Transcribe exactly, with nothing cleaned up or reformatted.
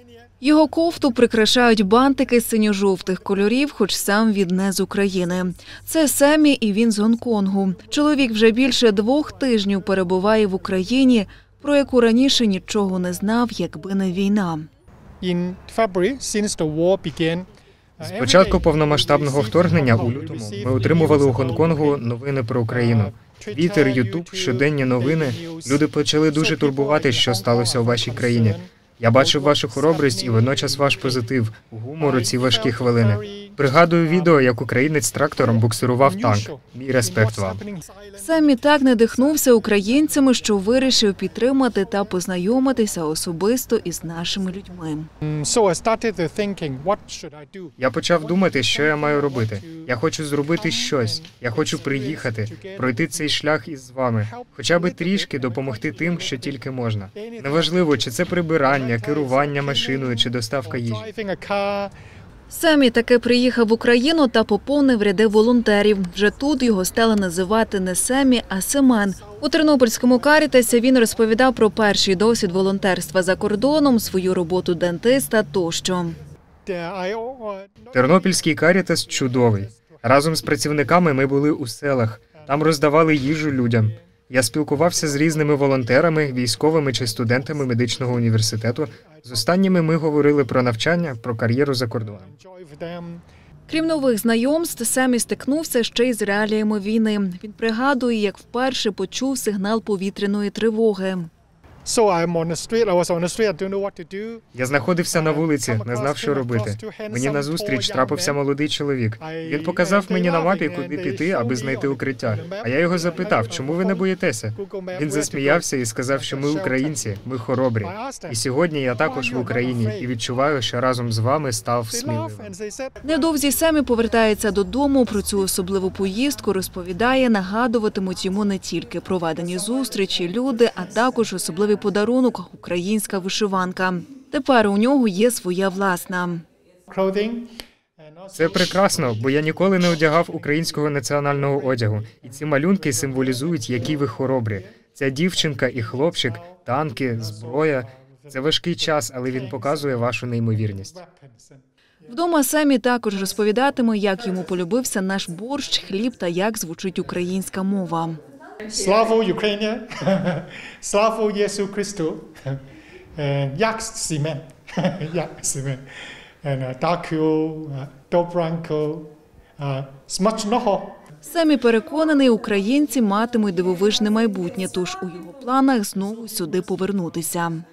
Його кофту прикрашають бантики синьо-жовтих кольорів, хоч сам він не з України. Це Семі, і він з Гонконгу. Чоловік вже більше двох тижнів перебуває в Україні, про яку раніше нічого не знав, якби не війна. З початку повномасштабного вторгнення у лютому ми отримували у Гонконгу новини про Україну. Твіттер, Ютуб, щоденні новини. Люди почали дуже турбувати, що сталося у вашій країні. Я бачив вашу хоробрість і водночас ваш позитив, гумор у ці важкі хвилини. Пригадую відео, як українець трактором буксирував танк. Мій респект вам. Семі так надихнувся українцями, що вирішив підтримати та познайомитися особисто із нашими людьми. Я почав думати, що я маю робити. Я хочу зробити щось. Я хочу приїхати, пройти цей шлях із вами. Хоча би трішки допомогти тим, що тільки можна. Неважливо, чи це прибирання, керування машиною, чи доставка їжі. Семі таки приїхав в Україну та поповнив ряди волонтерів. Вже тут його стали називати не Семі, а Семен. У Тернопільському Карітасі він розповідав про перший досвід волонтерства за кордоном, свою роботу дентиста тощо. Тернопільський Карітас чудовий. Разом з працівниками ми були у селах. Там роздавали їжу людям. Я спілкувався з різними волонтерами, військовими чи студентами медичного університету. З останніми ми говорили про навчання, про кар'єру за кордоном. Крім нових знайомств, Семі стикнувся ще й з реаліями війни. Він пригадує, як вперше почув сигнал повітряної тривоги. Я знаходився на вулиці, не знав, що робити. Мені назустріч трапився молодий чоловік. Він показав мені на мапі, куди піти, аби знайти укриття. А я його запитав, чому ви не боїтеся? Він засміявся і сказав, що ми українці, ми хоробрі. І сьогодні я також в Україні і відчуваю, що разом з вами став сміливим. Невдовзі Семі повертається додому. Про цю особливу поїздку розповідає, нагадуватимуть йому не тільки проведені зустрічі, люди, а також особливий подарунок – українська вишиванка. Тепер у нього є своя власна. Це прекрасно, бо я ніколи не одягав українського національного одягу. І ці малюнки символізують, які ви хоробрі. Ця дівчинка і хлопчик, танки, зброя. Це важкий час, але він показує вашу неймовірність. Вдома Семі також розповідатиме, як йому полюбився наш борщ, хліб та як звучить українська мова. Слава Україні! Слава Ісусу Христу! Як Семен! Як Семен! Дякую, добранку, смачного! Семі переконаний, українці матимуть дивовижне майбутнє, тож у його планах знову сюди повернутися.